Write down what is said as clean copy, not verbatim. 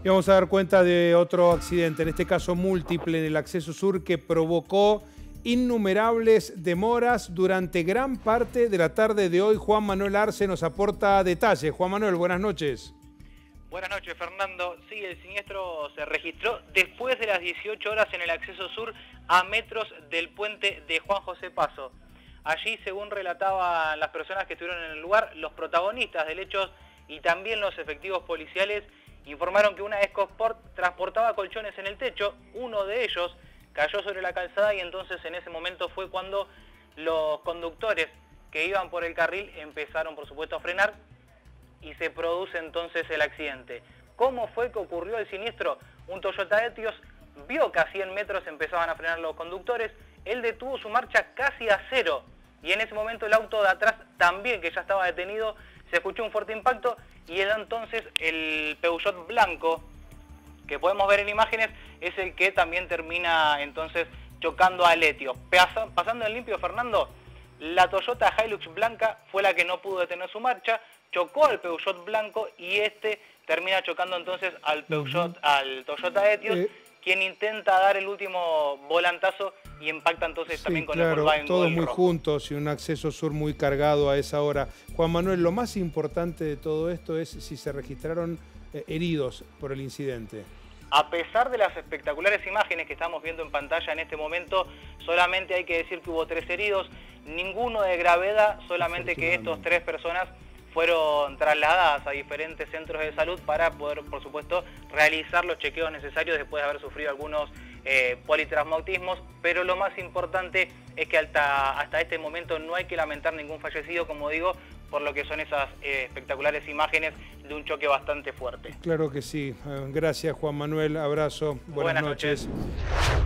Y vamos a dar cuenta de otro accidente, en este caso múltiple, en el acceso sur, que provocó innumerables demoras durante gran parte de la tarde de hoy. Juan Manuel Arce nos aporta detalles. Juan Manuel, buenas noches. Buenas noches, Fernando. Sí, el siniestro se registró después de las 18 horas en el acceso sur, a metros del puente de Juan José Paso. Allí, según relataban las personas que estuvieron en el lugar, los protagonistas del hecho y también los efectivos policiales informaron que una EcoSport transportaba colchones en el techo. Uno de ellos cayó sobre la calzada y entonces en ese momento fue cuando los conductores que iban por el carril empezaron, por supuesto, a frenar y se produce entonces el accidente. ¿Cómo fue que ocurrió el siniestro? Un Toyota Etios vio que a 100 metros empezaban a frenar los conductores, él detuvo su marcha casi a cero y en ese momento el auto de atrás también, que ya estaba detenido, se escuchó un fuerte impacto y entonces el Peugeot blanco, que podemos ver en imágenes, es el que también termina entonces chocando al Etios. Pasando en limpio, Fernando, la Toyota Hilux blanca fue la que no pudo detener su marcha, chocó al Peugeot blanco y este termina chocando entonces al Toyota Etios, quien intenta dar el último volantazo y impacta entonces también con el Volkswagen todos muy rojo. juntos y un acceso sur muy cargado a esa hora. Juan Manuel, lo más importante de todo esto es si se registraron heridos por el incidente. A pesar de las espectaculares imágenes que estamos viendo en pantalla en este momento, solamente hay que decir que hubo 3 heridos, ninguno de gravedad, solamente que estos 3 personas fueron trasladadas a diferentes centros de salud para poder, por supuesto, realizar los chequeos necesarios después de haber sufrido algunos politraumatismos, pero lo más importante es que hasta este momento no hay que lamentar ningún fallecido, como digo, por lo que son esas espectaculares imágenes de un choque bastante fuerte. Claro que sí. Gracias, Juan Manuel. Abrazo. Buenas noches.